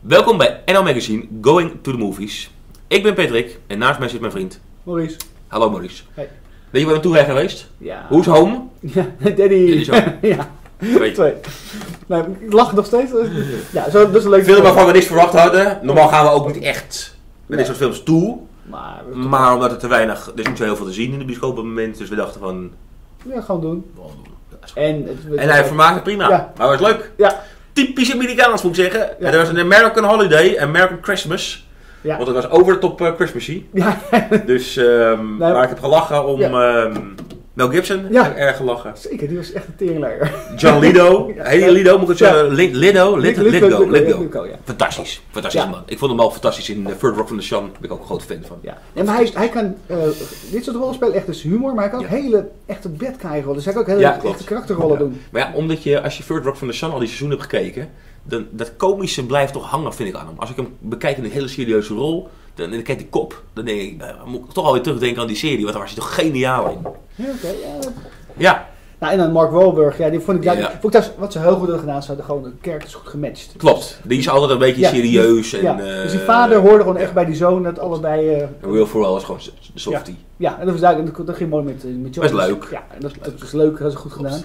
Welkom bij NL Magazine Going to the Movies. Ik ben Patrick en naast mij zit mijn vriend Maurice. Hallo Maurice. Hey. Weet je waar we naartoe zijn geweest? Ja. Hoe is home? Ja, Daddy. Is home. Ja. Weet. 2. Nee, ik lach nog steeds. Ja, zo, dat is een leuk Film waarvan we niks verwacht hadden. Normaal gaan we ook niet echt met dit soort films toe. Maar omdat er te weinig, er is niet zo heel veel te zien in de bioscoop op het moment. Dus we dachten van... Ja, gewoon doen. Ja, En hij vermaakte prima. Ja. Maar het was leuk. Ja. Typisch Amerikaans moet ik zeggen. Ja. Er was een American Holiday, American Christmas. Ja. Want het was over de top Christmassy. Ja. Dus, Nee, maar ik heb gelachen om Mel Gibson. Ja. Ik heb erg gelachen. Zeker, die was echt een teringleier. John Lido. Ja. Hey, Lido, moet ik het zeggen? Lidgo. Ja. Fantastisch. Fantastisch Ja. man. Ik vond hem al fantastisch in Third Rock from the Sun. Daar ben ik ook een grote fan van. Ja. En maar hij kan dit soort rollen spelen echt dus humor, maar hij kan ook hele echte bad guy rollen. Dus hij kan ook hele echte karakterrollen doen. Maar ja, omdat je, als je Third Rock from the Sun al die seizoenen hebt gekeken, dan dat komische blijft toch hangen, vind ik aan hem. Als ik hem bekijk in een hele serieuze rol, dan kijk die kop, dan denk ik, dan moet ik toch alweer terugdenken aan die serie, want daar was hij toch geniaal in. Ja, oké. Ja. Ja. Nou, en dan Mark Wahlberg, ja, die vond ik, Ja. vond ik dat, wat ze heel goed hadden gedaan, ze hadden gewoon de characters goed gematcht. Klopt, die is altijd een beetje Ja, serieus. Ja. En, Dus die vader hoorde gewoon echt bij die zoon dat allebei... en Will Ferrell is gewoon de softie. Ja, en dat was duidelijk, dat ging mooi met Jones. Dat is leuk. Ja, en dat is leuk, dat is goed gedaan.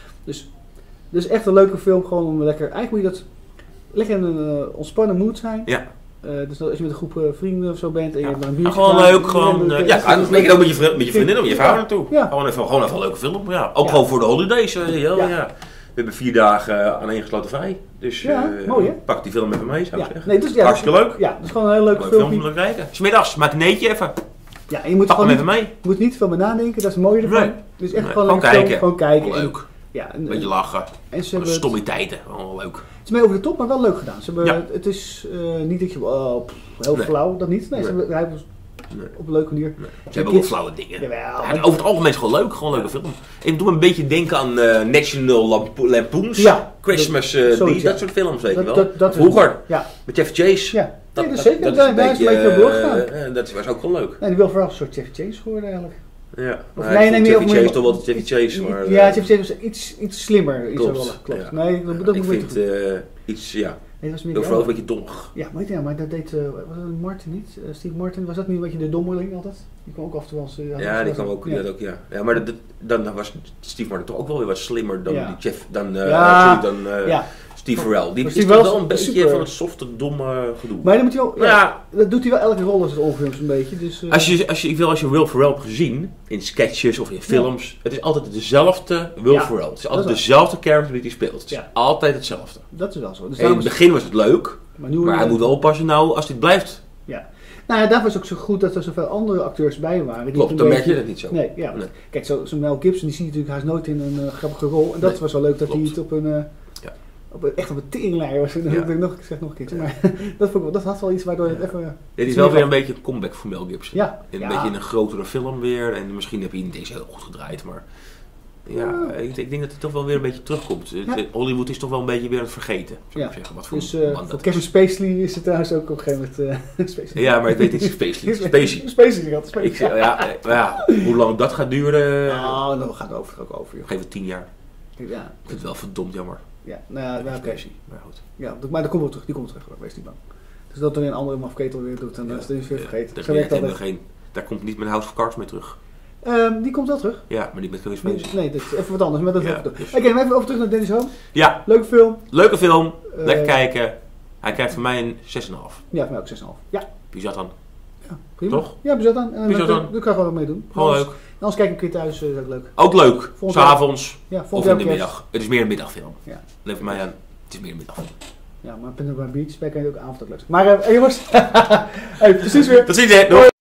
Dus echt een leuke film, gewoon om lekker, eigenlijk moet je dat lekker in een ontspannen mood zijn. Ja. Dus als je met een groep vrienden of zo bent en je hebt dan een biertje Gewoon gedaan, leuk, gewoon. Dan denk je ook met je vriendin of je vrouw naartoe. Ja. Gewoon even een leuke film. Ja. Ook Ja. gewoon voor de holidays. Ja. Ja. We hebben 4 dagen aaneengesloten vrij. Dus Ja, mooi, hè? pak die film even mee, zou ik Ja. zeggen. Nee, dus, ja, Hartstikke leuk. Ja, dat is gewoon een heel leuk Leuk film om filmpje. te kijken. Smiddags, maak een neetje even. Ja, en je moet Pak hem gewoon even niet, mee. je moet niet veel meer nadenken, dat is het mooie ervan. Nee. Dus echt Nee, gewoon gewoon lekker film, kijken. gewoon kijken. Leuk. Ja, Een beetje lachen. en ze hebben het, Stommiteiten. Oh, leuk. het is mee over de top, maar wel leuk gedaan. Ze hebben, Ja. Het is niet dat je, heel Nee. flauw, dat niet. Nee, Nee. hij was Nee. op een leuke manier. Nee. Ze hebben ook wel flauwe dingen. Jawel. Ja, over het algemeen is het gewoon leuk. Gewoon een leuke film. Ik doe me een beetje denken aan National Lampoon's. Ja. Christmas, Zoiets, ja. dat soort films, weet je wel. Dat Vroeger. Ja, Met Jeff Chase. ja. Dat, Nee, dat is zeker. dat Daar is een beetje op doorgegaan. dat was ook wel leuk. En die wil vooral een soort Chevy Chase geworden eigenlijk. Ja. Of Maar nee, ik vond nee, Chevy meer- Chase toch wel Chevy Chase. Maar, Ja, Chevy Chase was iets slimmer. Iets klopt, rollen. Klopt. ja. Nee, dat ik moet vind je iets, ja. Nee, dat was meer Heel die vooral een andere. beetje dommig. Ja, maar dat deed, was dat Martin niet? Steve Martin, was dat niet een beetje de dommeling altijd? Die kwam ook af en toe als... Ja, die kwam ook, ja. dat ook, ja. Ja, maar dan was Steve Martin toch ook wel weer wat slimmer dan Ja. die Jeff, dan Ja, Steve Farrell. Die Maar is Steve toch Farrell wel een is beetje super. van het softe, domme gedoe. maar dan moet hij wel, Ja. dat doet hij wel elke rol als het ongeveer een beetje. Dus, Als je Will Ferrell hebt gezien, in sketches of in films, het is altijd dezelfde Will Ja, Ferrell. Het is dat altijd is waar. dezelfde character die hij speelt. Het is Ja. altijd hetzelfde. dat is wel zo. Dus En in daarom het is- begin was het leuk, maar nu maar hij moet wel oppassen nou als dit blijft. Ja. Nou ja, daarvoor is het ook zo goed dat er zoveel andere acteurs bij waren. die Klopt, een dan merk beetje- je dat niet zo. Nee, ja. Nee. Kijk, zo'n Mel Gibson, die zie je natuurlijk haast nooit in een grappige rol. En dat Nee, was wel leuk dat klopt. hij het op een... Ja. Echt op een teringleier was. Ja. Ik zeg nog een keertje. Maar dat had wel iets waardoor het even... Dit is wel weer een beetje een comeback voor Mel Gibson. Ja. Een Ja. beetje in een grotere film weer. En misschien heb je niet deze heel goed gedraaid, maar... Ja, ik denk dat het toch wel weer een beetje terugkomt. Ja. Hollywood is toch wel een beetje weer aan het vergeten, zou ik Ja. zeggen. Wat voor Dus man voor dat Kevin is. Spacely is het trouwens ook op een gegeven moment... Spacely. Ja, maar ik weet niet, Spacey. Spacely had het. Ik zeg, ja, hoe lang dat gaat duren, Oh, dan gaat het ook over. Joh. geef het 10 jaar. Ja, Ik vind het wel verdomd jammer. ja, nou ja, oké. Spacey, maar goed. Ja, maar dat komt wel terug. Die komt terug, hoor. Wees niet bang. Dus dat er een andere mafketel weer doet, dan is het weer vergeten. Daar, Zo werkt dat echt. daar komt niet met House of Cards mee terug. Die komt wel terug. Ja, maar niet met Kevin Nee, Spacey. nee, dat is even wat anders. Maar dat Ja, Oké, dus- maar even over terug naar Dennis Home. Ja, Leuke film. leuke film. Lekker Eh, kijken. Hij krijgt van mij een 6,5. Ja, voor mij ook 6,5. Ja, Wie zat dan? ja, prima. Toch? Ja, bezet dan. En Bezet dan. dan kan je gewoon mee doen. Gewoon leuk. Anders kijk ik een keer thuis, is ook leuk. Ook leuk. Volgend jaar- S'avonds Ja, of volgend in jaar de kerst. middag. Het is meer een middagfilm. Ja. Leef mij aan. Het is meer een middagfilm. Ja, maar Pentagon Beach, bij kan je ook avond ook leuk zijn. Maar jongens, hey, precies weer. Tot ziens hè. Doei.